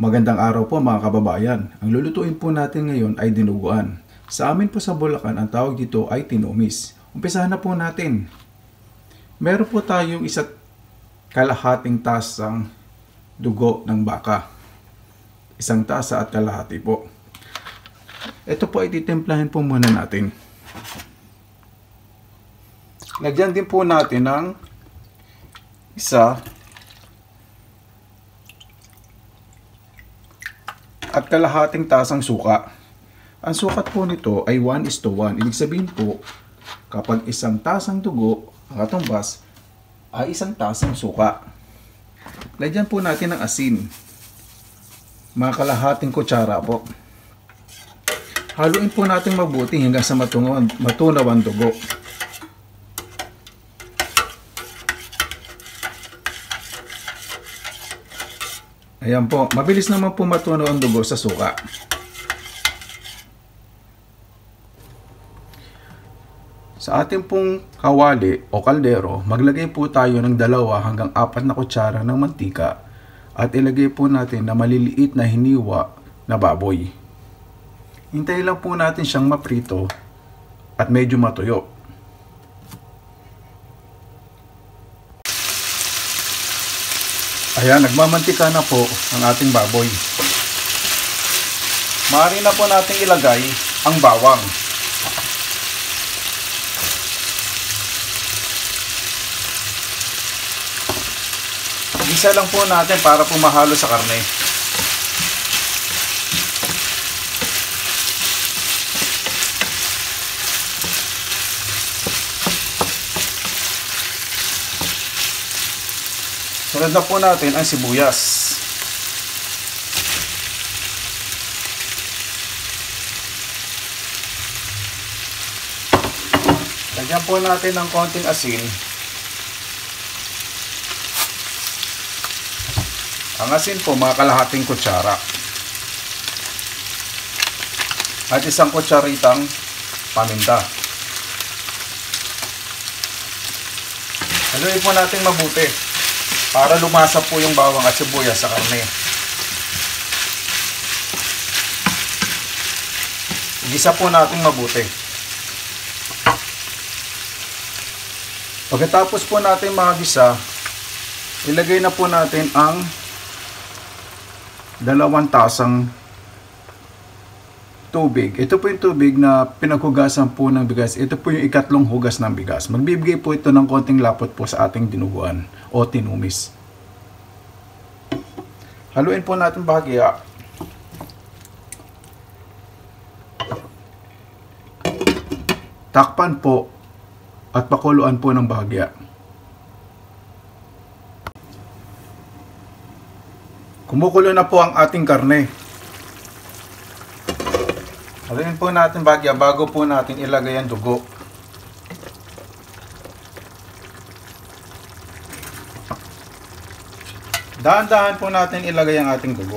Magandang araw po mga kababayan. Ang lulutuin po natin ngayon ay dinuguan. Sa amin po sa Bulacan, ang tawag dito ay tinumis. Umpisahan na po natin. Meron po tayong isa't kalahating tasang dugo ng baka. Isang tasa at kalahati po. Ito po ay titimplahin po muna natin. Lagyan din po natin ng isa at kalahating tasang suka. Ang sukat po nito ay 1:1. Ibig sabihin po, kapag isang tasang dugo ang katumbas, ay isang tasang suka. Lagyan po natin ng asin. Mga kalahating kutsara po. Haluin po natin mabuti hanggang sa matunaw ang dugo. Ayan po, mabilis naman po matunaw ang dugo sa suka. Sa ating pong kawali o kaldero, maglagay po tayo ng 2 hanggang 4 na kutsara ng mantika at ilagay po natin na maliliit na hiniwa na baboy. Hintayin lang po natin siyang maprito at medyo matuyo. Ayan, nagmamantika na po ang ating baboy. Maaari na po natin ilagay ang bawang. Isa lang po natin para po mahalo sa karne. Sunod na po natin ang sibuyas. Lagyan po natin ng konting asin. Ang asin po, mga kalahating kutsara. At isang kutsaritang paminta. Haluin po natin mabuti para lumasa po yung bawang at sibuyas sa karne. Igisa po natin mabuti. Pagkatapos po natin magisa, ilagay na po natin ang 2 tasang tubig. Ito po yung tubig na pinaghugasan po ng bigas. Ito po yung ikatlong hugas ng bigas. Magbibigay po ito ng konting lapot po sa ating dinuguan o tinumis. Haluin po natin bahagya. Takpan po at pakuluan po ng bahagya. Kumukulo na po ang ating karne. Haluin po natin bahagya bago po natin ilagay ang dugo. Dahan-dahan po natin ilagay ang ating dugo.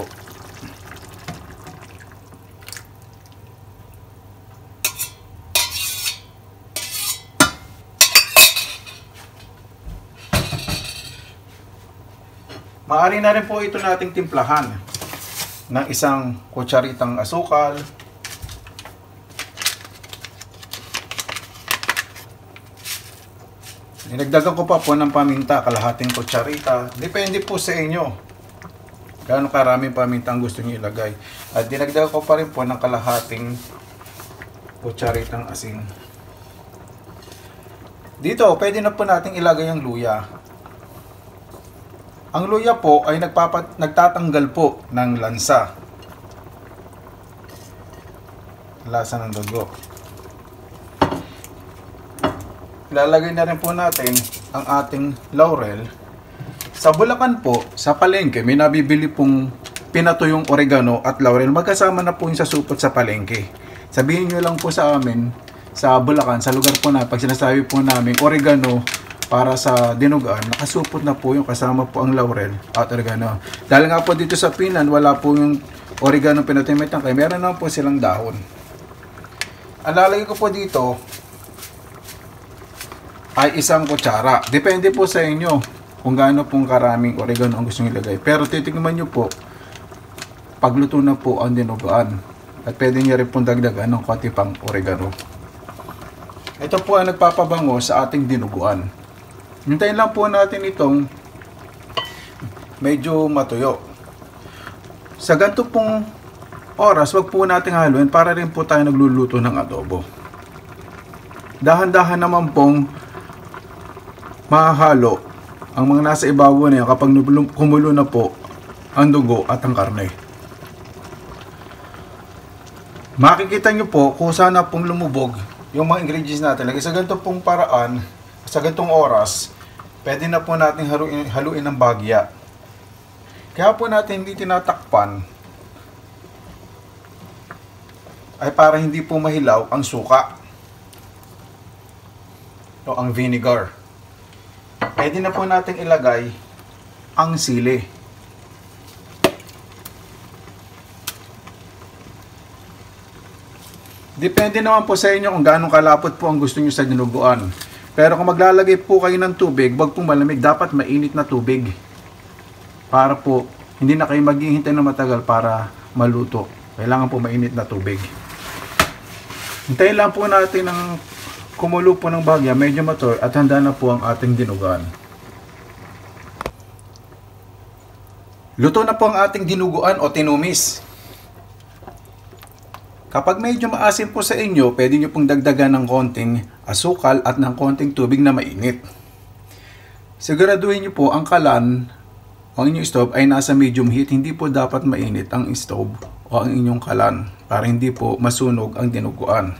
Maaari na rin po ito nating timplahan ng isang kutsaritang asukal. Dinagdagan ko pa po ng paminta, kalahating kutsarita. Depende po sa inyo gaano karaming paminta ang gusto niyo ilagay. At dinagdagan ko pa rin po ng kalahating kutsaritang asin. Dito, pwede na po nating ilagay ang luya. Ang luya po ay nagtatanggal po ng lansa. Lasa ng dugo. Lalagay na rin po natin ang ating laurel. Sa Bulacan po, sa palengke, may nabibili pong pinatuyong oregano at laurel. Magkasama na po yung sa supot sa palengke. Sabihin nyo lang po sa amin, sa Bulacan, sa lugar po na, pag sinasabi po namin oregano para sa dinugaan, nakasupot na po yung kasama po ang laurel at oregano. Dahil nga po dito sa Pinan, wala po yung oregano pinatuyong may tangkay. Meron naman po silang dahon. Ang lalagay ko po dito ay isang kutsara. Depende po sa inyo kung gaano pong karaming oregano ang gusto nyo ilagay. Pero titignan nyo po pagluto na po ang dinuguan. At pwede niya rin pong dagdagan ng konti pang oregano. Ito po ang nagpapabango sa ating dinuguan. Hintayin lang po natin itong medyo matuyo. Sa ganito pong oras, wag po natin haluin para rin po tayo nagluluto ng adobo. Dahan-dahan naman pong mahalo ang mga nasa ibabaw na yan kapag kumulo na po ang dugo at ang karne. Makikita nyo po kung sana pong lumubog yung mga ingredients natin. Lagi sa ganito pong paraan, sa ganitong oras, pwede na po natin haluin ng bagya. Kaya po natin hindi tinatakpan ay para hindi po mahilaw ang suka o ang vinegar. Pwede na po natin ilagay ang sili. Depende naman po sa inyo kung gaano kalapot po ang gusto nyo sa dinuguan. Pero kung maglalagay po kayo ng tubig, wag pong malamig, dapat mainit na tubig. Para po, hindi na kayo maghihintay na matagal para maluto. Kailangan po mainit na tubig. Hintayin lang po natin ng kumulo po ng bagya, medyo matuyo at handa na po ang ating dinuguan. Luto na po ang ating dinuguan o tinumis. Kapag medyo maasim po sa inyo, pwede nyo pong dagdagan ng konting asukal at ng konting tubig na mainit. Siguraduhin nyo po ang kalan o ang inyong stove ay nasa medium heat. Hindi po dapat mainit ang stove o ang inyong kalan para hindi po masunog ang dinuguan.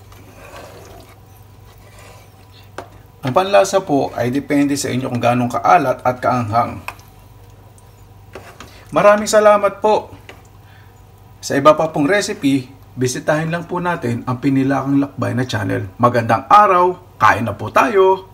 Ang panlasa po ay depende sa inyo kung gaano kaalat at kaanghang. Maraming salamat po. Sa iba pa pong recipe, bisitahin lang po natin ang Pinilakang Lakbay na channel. Magandang araw, kain na po tayo!